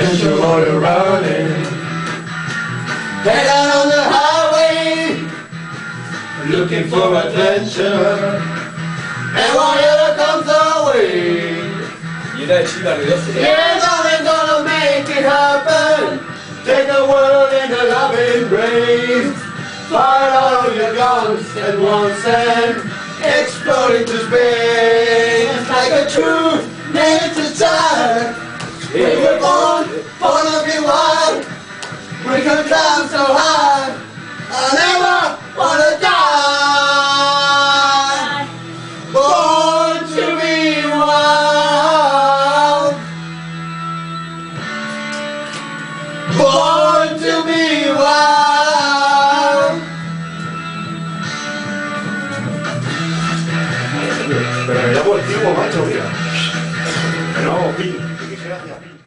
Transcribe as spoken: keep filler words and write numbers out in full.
Get your motor running. Head out on the highway, looking for adventure. And whatever comes our way, yeah, darling, gonna make it happen. Take the world in a loving embrace. Fire all of your guns at once and explode into space. Like a true nature child, we were born, born to be wild. We can climb so high, I never wanna die. Born to be wild. Born to be wild. Pero ya por el tiempo, macho, mira. No, pin, que quisiera hacer pin.